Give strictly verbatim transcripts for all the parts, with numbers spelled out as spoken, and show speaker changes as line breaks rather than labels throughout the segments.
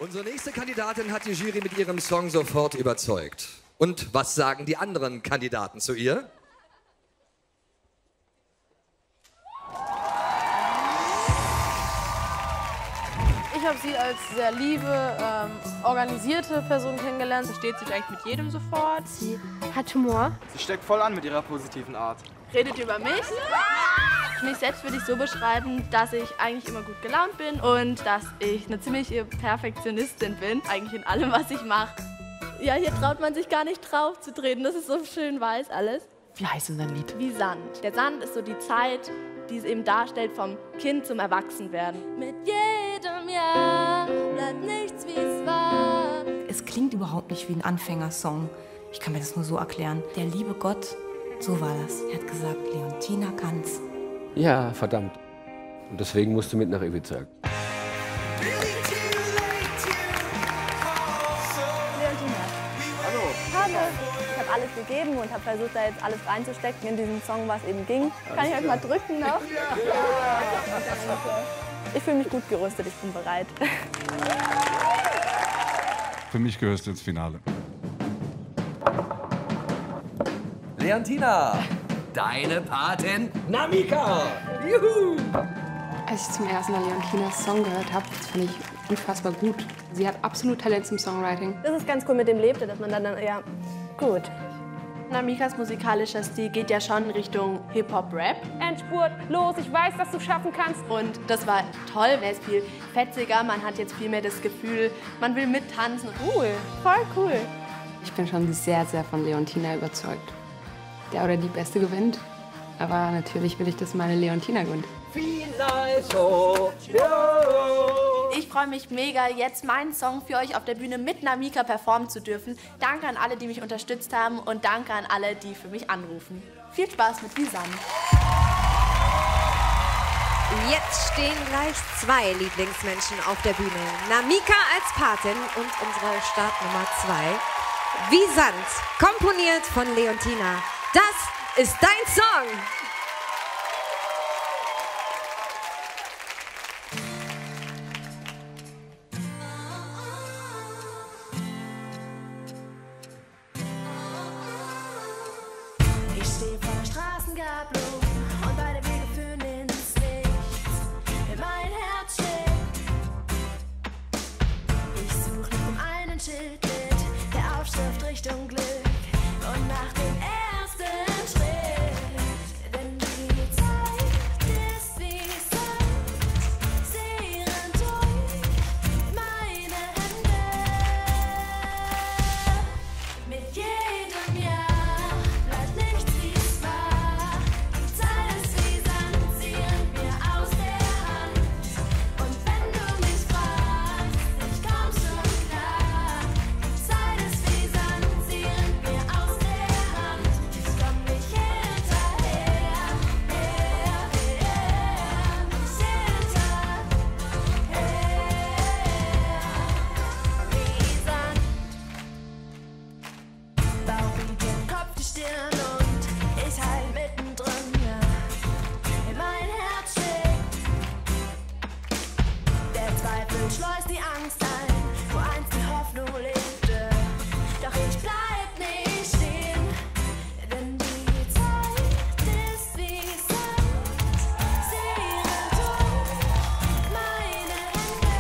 Unsere nächste Kandidatin hat die Jury mit ihrem Song sofort überzeugt. Und was sagen die anderen Kandidaten zu ihr?
Ich habe sie als sehr liebe, ähm, organisierte Person kennengelernt.
Versteht sich eigentlich mit jedem sofort.
Sie hat Humor.
Sie steckt voll an mit ihrer positiven Art.
Redet über mich. Mich selbst würde ich so beschreiben, dass ich eigentlich immer gut gelaunt bin und dass ich eine ziemliche Perfektionistin bin, eigentlich in allem, was ich mache. Ja, hier traut man sich gar nicht drauf zu treten, das ist so schön weiß alles.
Wie heißt denn dein Lied?
Wie Sand. Der Sand ist so die Zeit, die es eben darstellt, vom Kind zum Erwachsenwerden. Mit jedem Jahr bleibt nichts, wie es war.
Es klingt überhaupt nicht wie ein Anfängersong. Ich kann mir das nur so erklären. Der liebe Gott, so war das. Er hat gesagt, Leontina kann's.
Ja, verdammt. Und deswegen musst du mit nach Ibiza.
Leontina.
Hallo.
Hallo. Ich habe alles gegeben und habe versucht, da jetzt alles reinzustecken in diesen Song, was eben ging. Kann ich euch mal drücken noch? Ja. Ich fühle mich gut gerüstet, ich bin bereit.
Für mich gehörst du ins Finale.
Leontina, deine Patin Namika. Juhu!
Als ich zum ersten Mal Leontinas Song gehört habe, das fand ich unfassbar gut. Sie hat absolut Talent zum Songwriting.
Das ist ganz cool mit dem Lebte, dass man dann, dann ja, gut. Namikas musikalischer Stil geht ja schon in Richtung Hip-Hop-Rap.
Endspurt, los, ich weiß, dass du schaffen kannst.
Und das war toll, er ist viel fetziger, man hat jetzt viel mehr das Gefühl, man will mittanzen. Cool, voll cool.
Ich bin schon sehr, sehr von Leontina überzeugt. Der oder die Beste gewinnt, aber natürlich will ich, dass meine Leontina gewinnt.
Ich freue mich mega, jetzt meinen Song für euch auf der Bühne mit Namika performen zu dürfen. Danke an alle, die mich unterstützt haben und danke an alle, die für mich anrufen. Viel Spaß mit Wie Sand.
Jetzt stehen gleich zwei Lieblingsmenschen auf der Bühne. Namika als Patin und unsere Startnummer zwei. Wie Sand, komponiert von Leontina. Das ist dein Song!
Ich stehe vor der Straßengabelung und beide Wege führen ins Nichts. Mein Herz schlägt. Ich suche nach dem einen Schild mit der Aufschrift Richtung Glück und nach dem ersten Schritt. Denn die Zeit ist wie Sand, sie rennt durch meine Hände. Mit jedem Jahr bleibt nichts, wie es war. Die Zeit ist wie Sand, sie rennt mir aus der Hand. Und wenn du mich fragst, ich komm schon klar. Die Zeit ist wie Sand, sie rennt mir aus der Hand. Ich komm nicht hinterher, her, her, nicht hinterher. Wie Sand. Bauch wie den Kopf, die Stirn und ich halt mittendrin, ja. In mein Herz schlägt. Der Zweifel schleust die Angst ein, wo einst die Hoffnung lebte. Doch ich bleib nicht stehen, denn die Zeit ist wie Sand. Sie rennt durch meine Hände.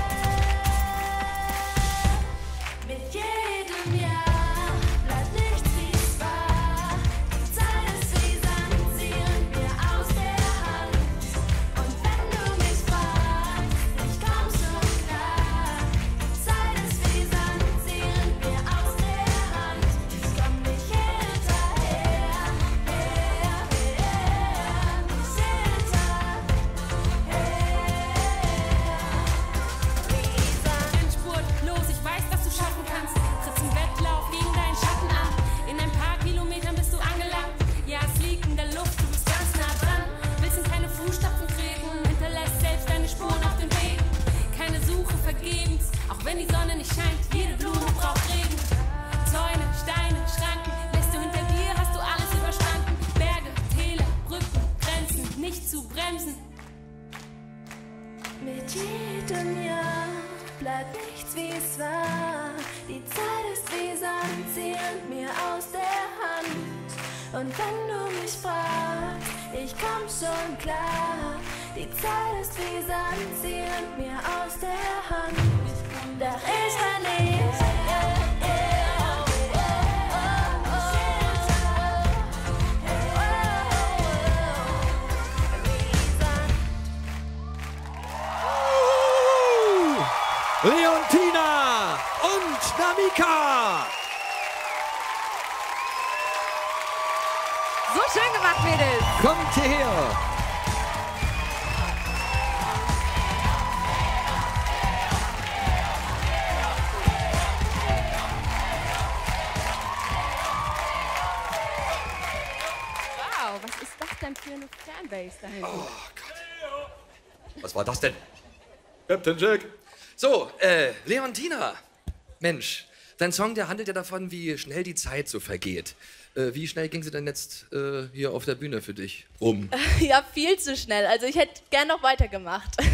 Mit jedem Jahr bleibt nichts, wie es war. Die Zeit ist wie Sand, sie rennt mir aus der Hand. Und wenn du mich fragst, ich komm schon klar. Die Zeit ist wie Sand, sie rennt mir aus der Hand. Ich komm nicht hinterher, her, her, nicht hinterher. Wie Sand.
Endspurt, los, ich weiß, dass du schaffen kannst. Trittst im Wettlauf gegen deinen Schatten an. In ein paar Kilometern bist du angelangt. Ja, es liegt in der Luft, du bist ganz nah dran. Willst in keine Fußstapfen treten, hinterlässt selbst deine Spuren auf dem Weg. Keine Suche vergebens, auch wenn die Sonne nicht scheint. Jede Blume braucht Regen. Zäune, Steine, Schranken, lässt du hinter dir, hast du alles überstanden. Berge, Täler, Brücken, Grenzen, nicht zu bremsen.
Mit jedem Jahr bleibt bleibt nichts wie es war. Die Zeit ist wie Sand, sie rennt mir aus der Hand. Und wenn du mich fragst, ich komm schon klar. Die Zeit ist wie Sand, sie rennt mir aus der Hand. Doch ich kann nicht.
Leontina und Namika.
So schön gemacht, Mädels.
Kommt hierher.
Wow, was ist das denn für eine Fanbase da hinten?
Oh Gott. Was war das denn? Captain Jack. So, äh, Leontina. Mensch, dein Song, der handelt ja davon, wie schnell die Zeit so vergeht. Äh, wie schnell ging sie denn jetzt äh, hier auf der Bühne für dich rum?
Ja, viel zu schnell. Also ich hätte gern noch weitergemacht.
Ich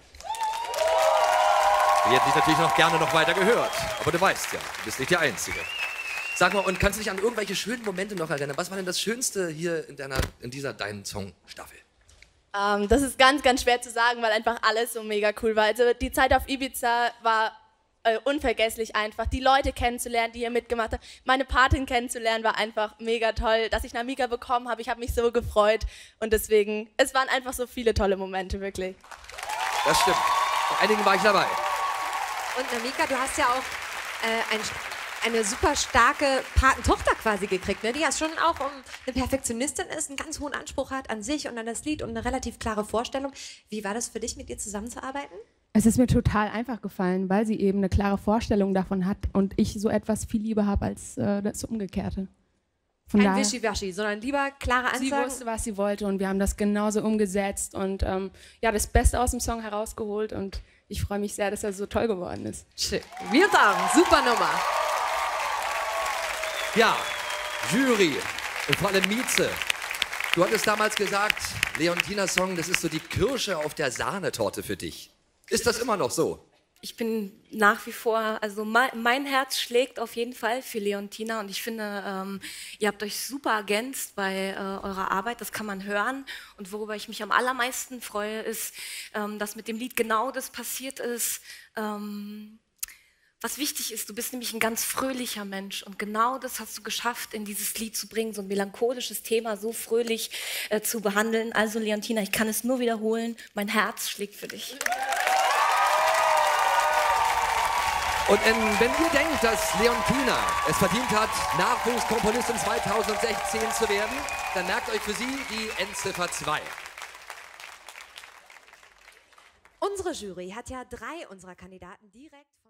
hätte dich natürlich noch gerne noch weiter gehört. Aber du weißt ja, du bist nicht die Einzige. Sag mal, und kannst du dich an irgendwelche schönen Momente noch erinnern? Was war denn das Schönste hier in, deiner, in dieser deinen Song-Staffel?
Ähm, das ist ganz, ganz schwer zu sagen, weil einfach alles so mega cool war. Also die Zeit auf Ibiza war äh, unvergesslich einfach. Die Leute kennenzulernen, die hier mitgemacht haben. Meine Patin kennenzulernen war einfach mega toll. Dass ich Namika bekommen habe, ich habe mich so gefreut. Und deswegen, es waren einfach so viele tolle Momente, wirklich.
Das stimmt. Bei einigen war ich dabei.
Und Namika, du hast ja auch äh, ein, eine super starke Patentochter quasi gekriegt, ne? Die ja schon auch um, eine Perfektionistin ist, einen ganz hohen Anspruch hat an sich und an das Lied und eine relativ klare Vorstellung. Wie war das für dich, mit ihr zusammenzuarbeiten?
Es ist mir total einfach gefallen, weil sie eben eine klare Vorstellung davon hat und ich so etwas viel lieber habe als äh, das Umgekehrte. Von
Kein
daher,
Wischiwaschi, sondern lieber klare
sie
Ansagen.
wusste, was sie wollte und wir haben das genauso umgesetzt und ähm, ja, das Beste aus dem Song herausgeholt und ich freue mich sehr, dass er so toll geworden ist.
Schön. Wir sagen, super Nummer.
Ja, Jury und vor allem Mieze. Du hattest damals gesagt, Leontinas Song, das ist so die Kirsche auf der Sahnetorte für dich. Ist das immer noch so?
Ich bin nach wie vor, also mein, mein Herz schlägt auf jeden Fall für Leontina und ich finde, ähm, ihr habt euch super ergänzt bei äh, eurer Arbeit, das kann man hören. Und worüber ich mich am allermeisten freue, ist, ähm, dass mit dem Lied genau das passiert ist, ähm, was wichtig ist. Du bist nämlich ein ganz fröhlicher Mensch und genau das hast du geschafft, in dieses Lied zu bringen, so ein melancholisches Thema so fröhlich äh, zu behandeln. Also Leontina, ich kann es nur wiederholen, mein Herz schlägt für dich.
Und in, wenn ihr denkt, dass Leontina es verdient hat, Nachwuchskomponistin zweitausendsechzehn zu werden, dann merkt euch für sie die Endziffer zwei.
Unsere Jury hat ja drei unserer Kandidaten direkt von